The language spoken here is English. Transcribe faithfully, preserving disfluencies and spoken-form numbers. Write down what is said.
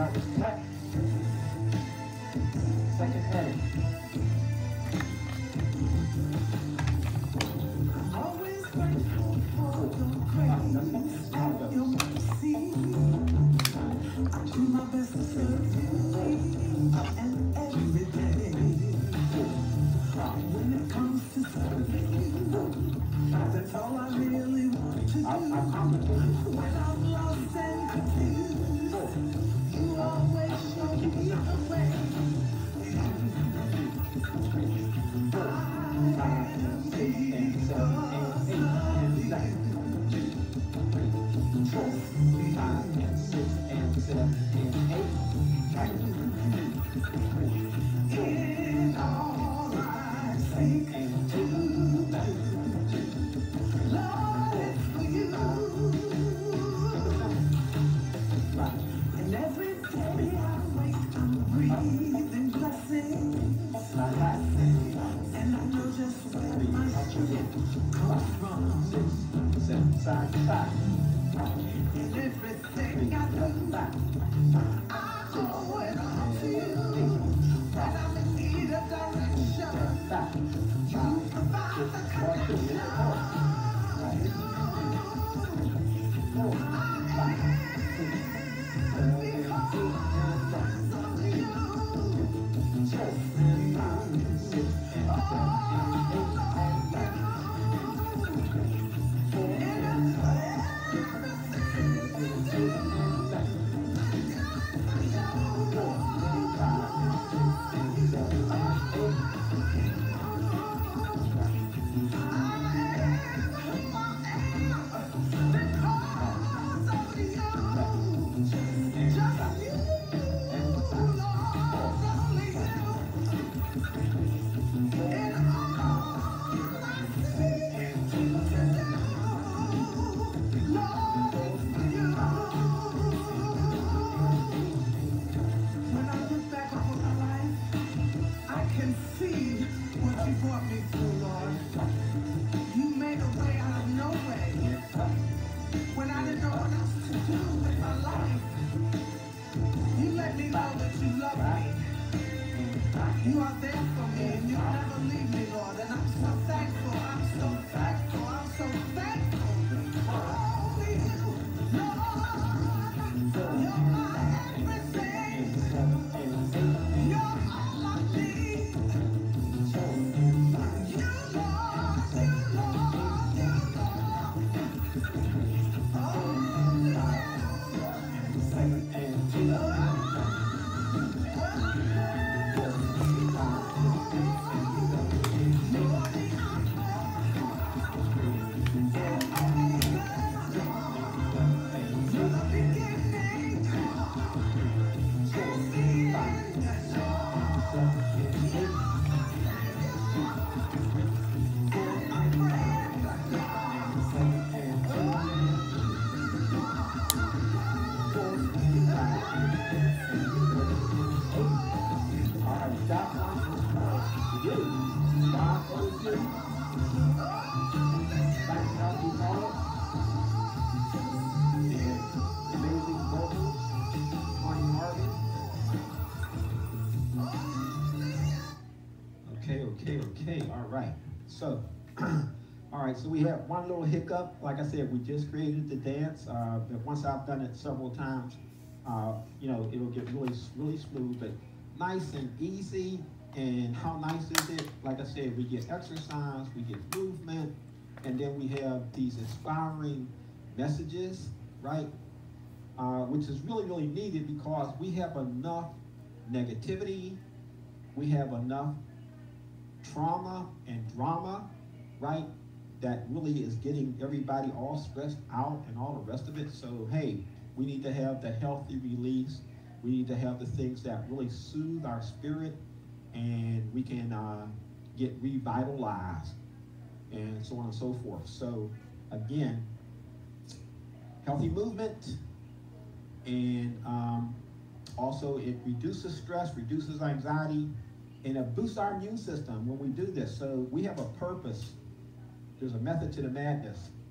Another step. Second edit. Always grateful for the grace and your mercy. I do my best to serve you and every day. When it comes to serving you, that's all I really want to do. When I'm lost and confused, you always show me the way. In all I seek to do, Lord, it's for you. And every day I wake, I'm breathing blessings. And I know just where my strength comes from. Side to side. And everything I do, I owe it all to you. When I'm in need of direction, you provide the connection. You are there for me and you never leave me, Lord. And I'm so thankful, I'm so thankful, I'm so thankful. Only you, Lord, you're my everything. You're all I need. You, Lord, you, Lord, you, Lord. Only you. Okay, okay, okay, all right. So, all right, so we have one little hiccup. Like I said, we just created the dance. Uh, but once I've done it several times, uh, you know, it'll get really, really smooth, but nice and easy. And how nice is it? Like I said, we get exercise, we get movement, and then we have these inspiring messages, right? Uh, which is really, really needed because we have enough negativity, we have enough trauma and drama, right? That really is getting everybody all stressed out and all the rest of it. So, hey, we need to have the healthy release. We need to have the things that really soothe our spirit, and we can uh, get revitalized and so on and so forth. So, again, healthy movement, and um, also it reduces stress, reduces anxiety, and it boosts our immune system when we do this. So we have a purpose. There's a method to the madness.